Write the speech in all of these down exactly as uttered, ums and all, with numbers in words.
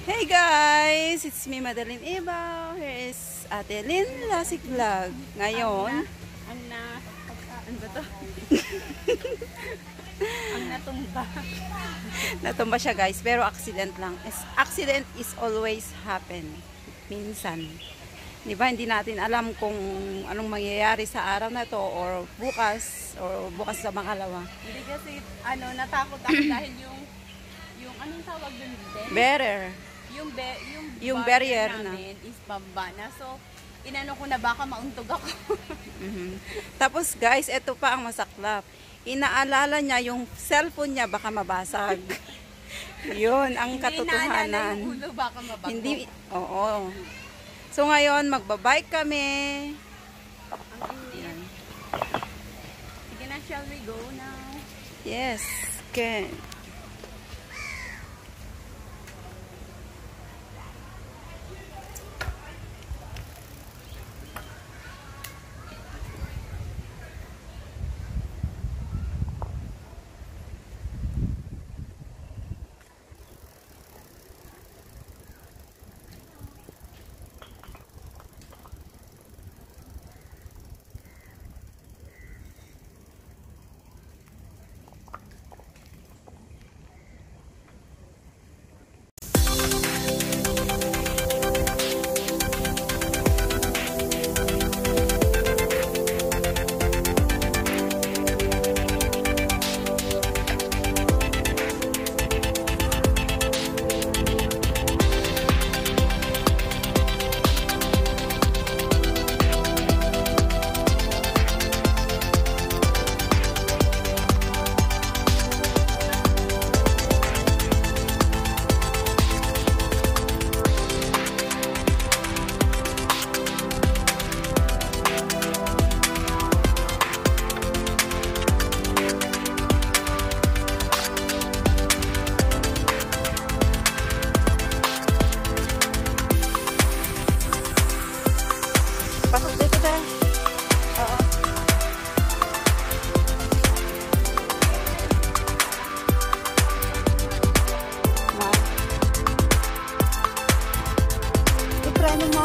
Hey guys! It's me, Madeline Ibaw. Here is Ate Lynn Lasik Vlog. Ngayon, ang na, ano ba to? Ang natumba. natumba siya guys, pero accident lang. Accident is always happen. Minsan. Diba, hindi natin alam kung anong mangyayari sa araw na to or bukas or bukas sa makalawa. Hindi kasi, ano, natakot ako dahil yung, yung anong tawag dun din? Better. Yung, be, yung, yung barrier na is pamba na. So, inano ko na baka mauntog ako. mm-hmm. Tapos guys, ito pa ang masaklap. Inaalala niya yung cellphone niya baka mabasag. Yun ang katotohanan. Hindi yung ulo baka mabago. Hindi, oo. So ngayon, magbabike kami. Ang init. Sige na, shall we go now? Yes, okay. Pasok dito tayo. Oo. Ma. Iprano mo.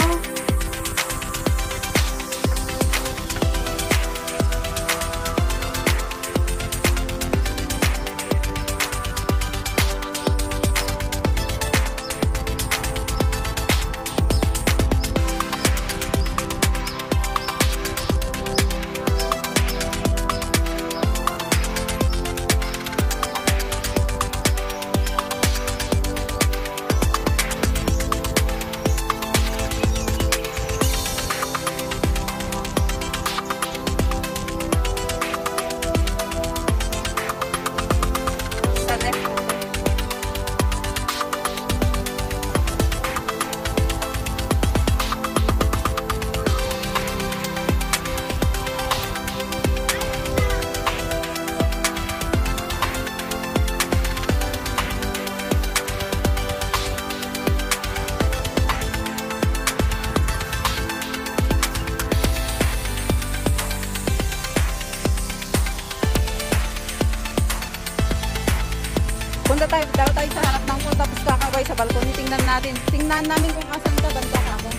Punta tayo, daw tayo sa harap ng pool tapos kakaway sa balkon. Tingnan natin. Tingnan namin kung asan ka banda ka ako.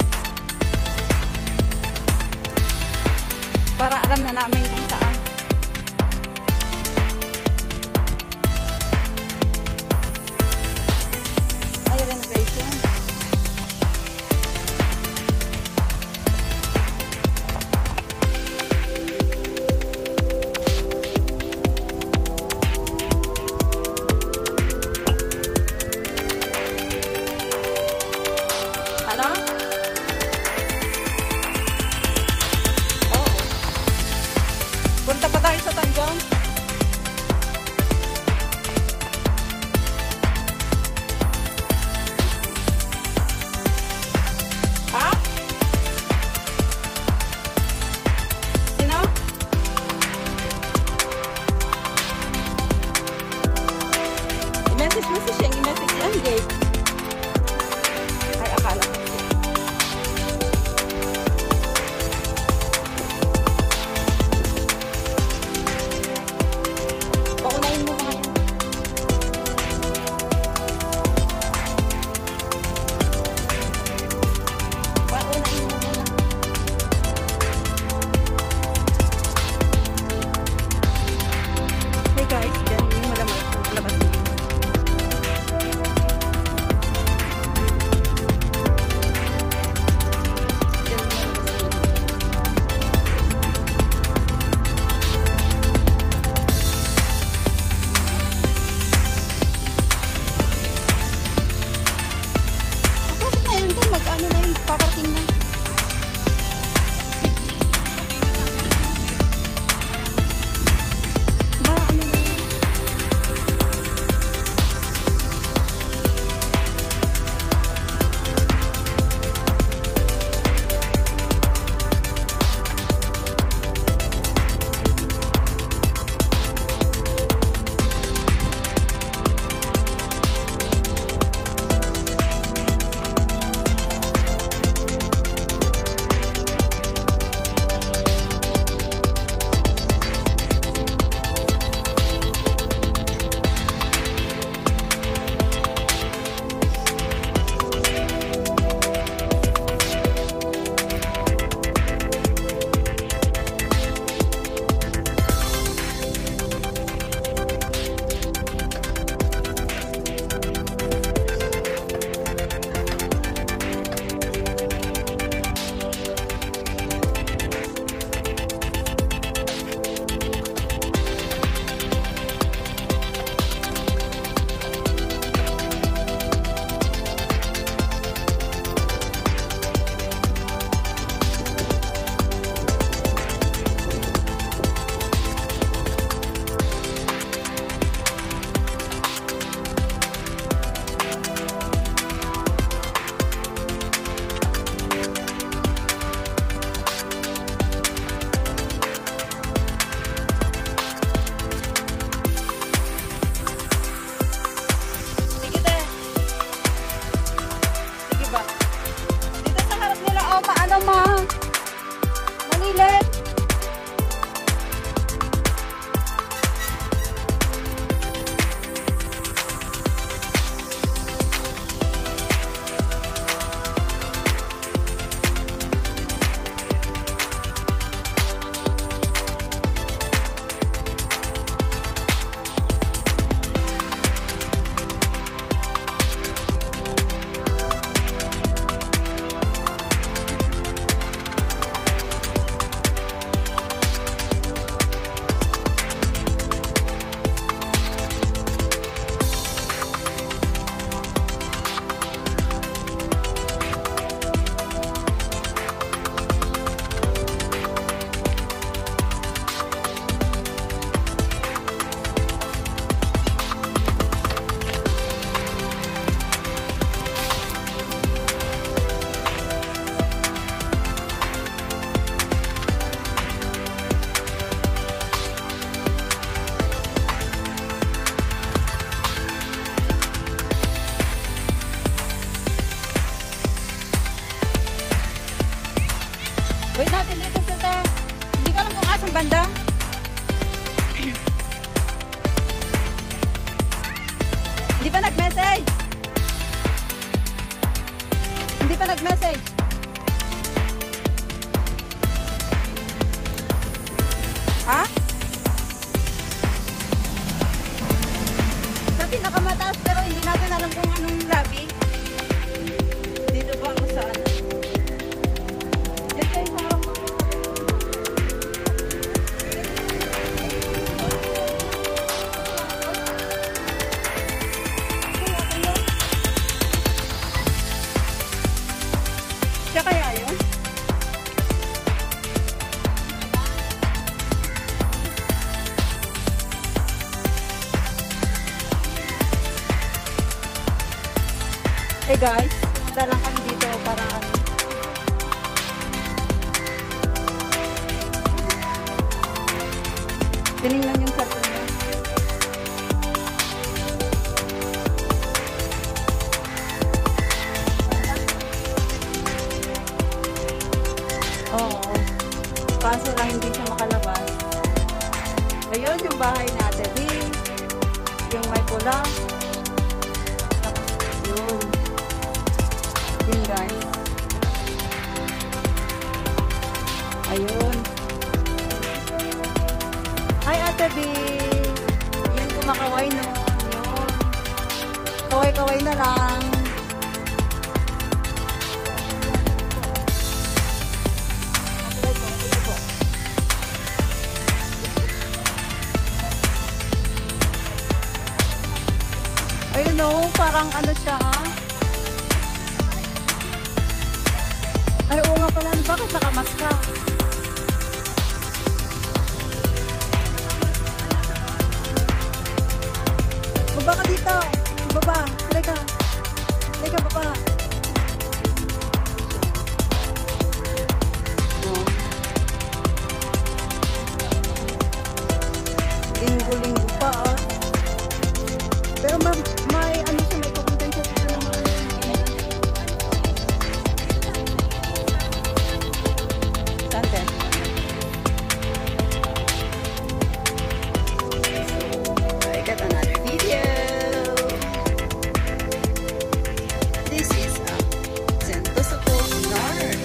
Para alam na namin kung saan. Ay, renovation. Punta pa tayo sa Tanjong. Ha? Sino? I-message mo si Sheng, i-message si Anjay. Ay, akala ko. Paunahin mo mga yan. banda? Hindi pa nag-message? Hindi pa nag-message? Ha? Sa pinakamataas pero hindi natin alam kung anong lobby. Dito ba ako sa ano? Dito yung harap ko. Siya kaya yun? Hey guys, punta lang kami dito para ano. Tinignan yung karton niya. Oo. Kaso lang hindi siya makalabas. Ayun yung bahay natin. Yung may pula. Yun. Yun guys. Ayun. Hi Ate B. Yan kumakaway no. Yun. Kaway-kaway na lang. Ayun no, parang ano siya ha. Ay, oo nga pala. Bakit nakamas ka? Baba ka dito. Baba. Halay ka. Halay ka, baba. Linggo-linggo pa ah. Pero ma may ano siya, may pupuntan siya dito naman. Sante. I got another video. This is a sentosa North.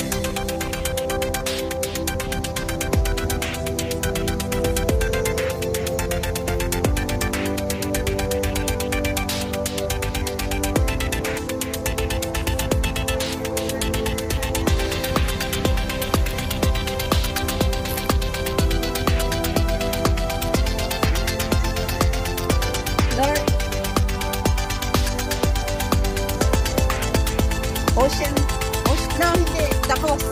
Ocean. Ocean. No, hindi. The cove.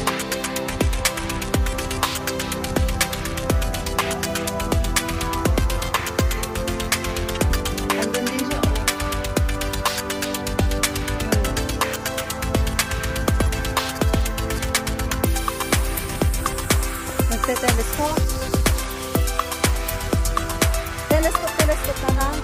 Andun din siya. Nagte-telescope. Telescope, telescope na lang.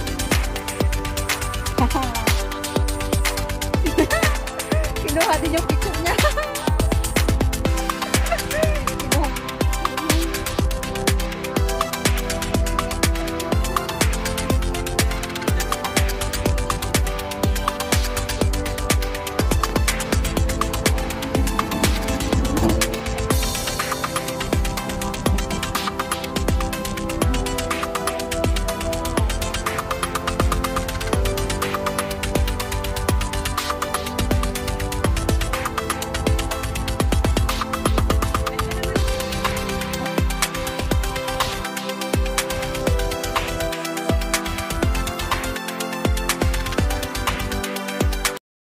Kinuha din yung